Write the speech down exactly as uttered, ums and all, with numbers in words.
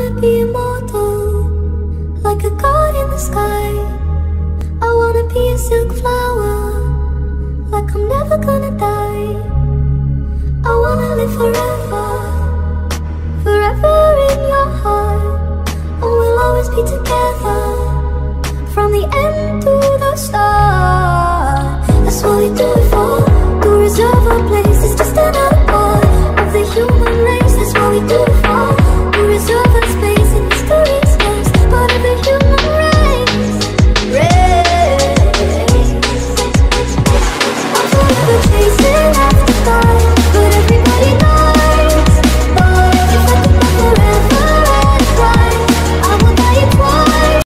wanna be immortal, like a god in the sky. I wanna be a silk flower, like I'm never gonna die. I wanna live forever, forever in your heart. And we'll always be together, from the end to the start. That's what we do.